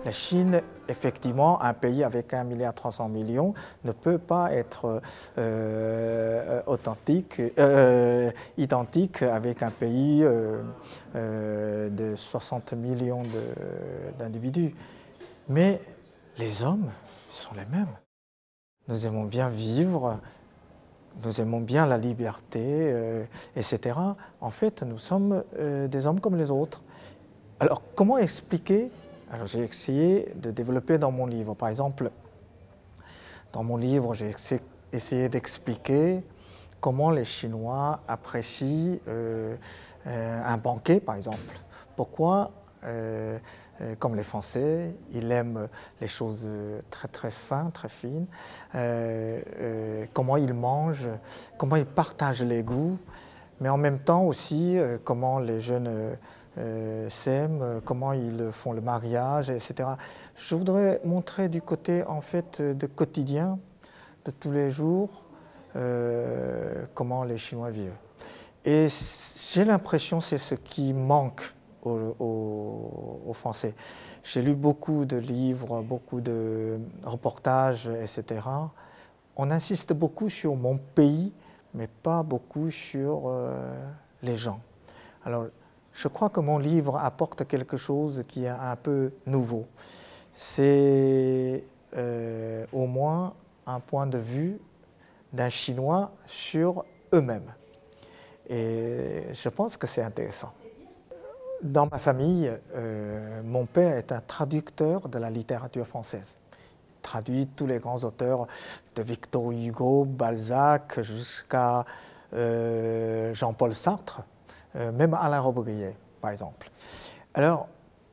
La Chine, effectivement, un pays avec 1,3 milliard, ne peut pas être identique avec un pays de 60 millions d'individus. Mais les hommes sont les mêmes. Nous aimons bien vivre, nous aimons bien la liberté, etc. En fait, nous sommes des hommes comme les autres. Alors, comment expliquer? Alors, j'ai essayé de développer dans mon livre. Par exemple, dans mon livre, j'ai essayé d'expliquer comment les Chinois apprécient un banquet, par exemple. Pourquoi, comme les Français, ils aiment les choses très très fines, très fines. Comment ils mangent, comment ils partagent les goûts, mais en même temps aussi comment les jeunes s'aiment, comment ils font le mariage, etc. Je voudrais montrer du côté en fait de quotidien, de tous les jours, comment les Chinois vivent. Et j'ai l'impression que c'est ce qui manque aux Français. J'ai lu beaucoup de livres, beaucoup de reportages, etc. On insiste beaucoup sur mon pays, mais pas beaucoup sur les gens. Alors, je crois que mon livre apporte quelque chose qui est un peu nouveau. C'est au moins un point de vue d'un Chinois sur eux-mêmes. Et je pense que c'est intéressant. Dans ma famille, mon père est un traducteur de la littérature française. Il traduit tous les grands auteurs de Victor Hugo, Balzac, jusqu'à Jean-Paul Sartre, même Alain Robbe-Grillet, par exemple. Alors,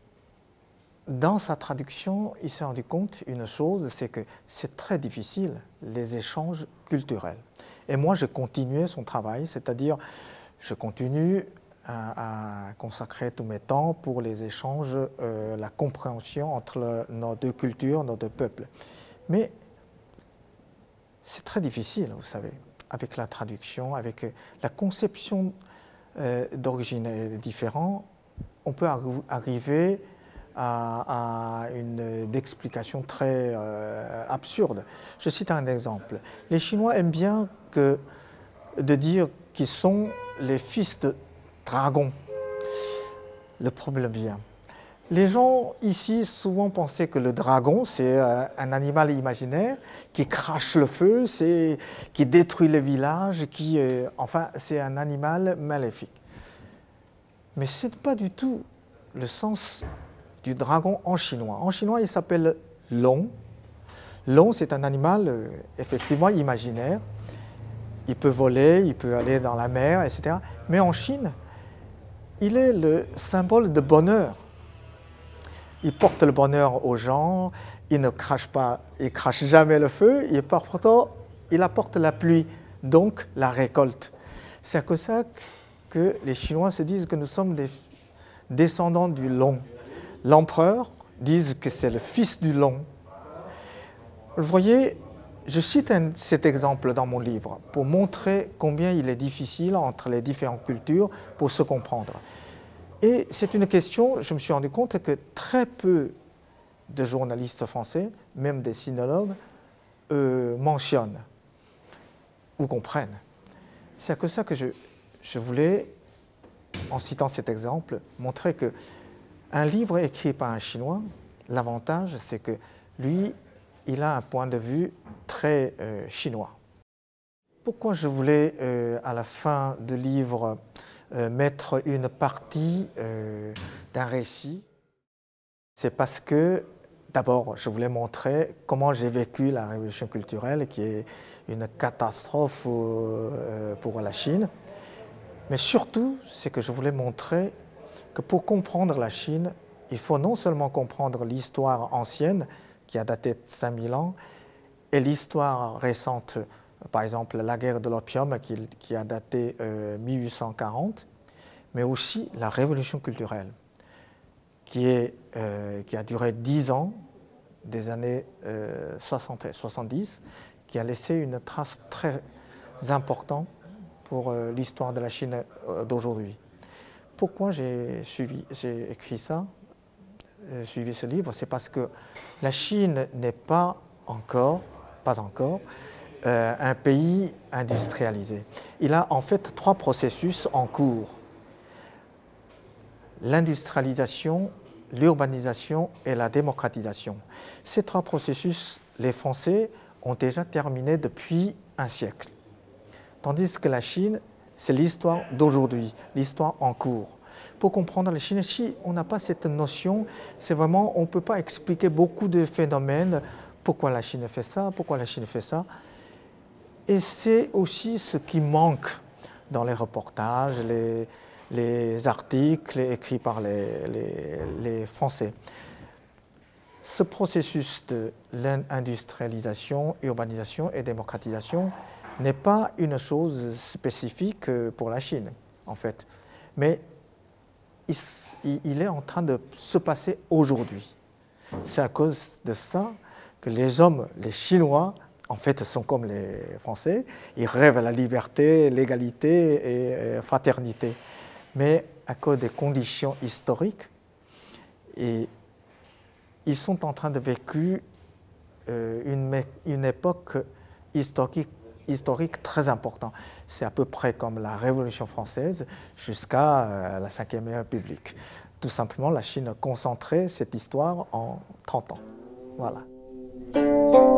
dans sa traduction, il s'est rendu compte une chose, c'est que c'est très difficile, les échanges culturels. Et moi, je continuais son travail, c'est-à-dire, je continue à consacrer tous mes temps pour les échanges, la compréhension entre nos deux cultures, nos deux peuples. Mais c'est très difficile, vous savez, avec la traduction, avec la conception d'origine différente, on peut arriver à une explication très absurde. Je cite un exemple. Les Chinois aiment bien de dire qu'ils sont les fils de dragons. Le problème vient. Les gens ici souvent pensaient que le dragon, c'est un animal imaginaire qui crache le feu, qui détruit les villages, enfin, c'est un animal maléfique. Mais ce n'est pas du tout le sens du dragon en chinois. En chinois, il s'appelle long. Long, c'est un animal effectivement imaginaire. Il peut voler, il peut aller dans la mer, etc. Mais en Chine, il est le symbole de bonheur. Il porte le bonheur aux gens, il ne crache pas, il ne crache jamais le feu, et pourtant, il apporte la pluie, donc la récolte. C'est à cause de ça que les Chinois se disent que nous sommes des descendants du long. L'empereur dit que c'est le fils du long. Vous voyez, je cite cet exemple dans mon livre pour montrer combien il est difficile entre les différentes cultures pour se comprendre. Et c'est une question, je me suis rendu compte que très peu de journalistes français, même des sinologues, mentionnent ou comprennent. C'est à cause de ça que je voulais, en citant cet exemple, montrer qu'un livre écrit par un Chinois, l'avantage, c'est que lui, il a un point de vue très chinois. Pourquoi je voulais, à la fin du livre, mettre une partie d'un récit? C'est parce que, d'abord, je voulais montrer comment j'ai vécu la révolution culturelle, qui est une catastrophe pour la Chine. Mais surtout, c'est que je voulais montrer que pour comprendre la Chine, il faut non seulement comprendre l'histoire ancienne, qui a daté de 5000 ans, et l'histoire récente, par exemple la guerre de l'opium, qui a daté 1840, mais aussi la révolution culturelle, qui a duré 10 ans, des années 60 et 70, qui a laissé une trace très importante pour l'histoire de la Chine d'aujourd'hui. Pourquoi j'ai écrit ça? suivi ce livre, c'est parce que la Chine n'est pas encore un pays industrialisé. Il a en fait 3 processus en cours. L'industrialisation, l'urbanisation et la démocratisation. Ces 3 processus, les Français ont déjà terminé depuis un siècle. Tandis que la Chine, c'est l'histoire d'aujourd'hui, l'histoire en cours. Pour comprendre la Chine, si on n'a pas cette notion, c'est vraiment, on ne peut pas expliquer beaucoup de phénomènes, pourquoi la Chine fait ça, pourquoi la Chine fait ça. Et c'est aussi ce qui manque dans les reportages, les articles écrits par les Français. Ce processus de l'industrialisation, urbanisation et démocratisation n'est pas une chose spécifique pour la Chine, en fait. Mais il est en train de se passer aujourd'hui. C'est à cause de ça que les hommes, les Chinois, en fait, sont comme les Français. Ils rêvent à la liberté, l'égalité et fraternité. Mais à cause des conditions historiques, et ils sont en train de vivre une époque historique très importante. C'est à peu près comme la Révolution française jusqu'à la Ve République. Tout simplement, la Chine a concentré cette histoire en 30 ans. Voilà.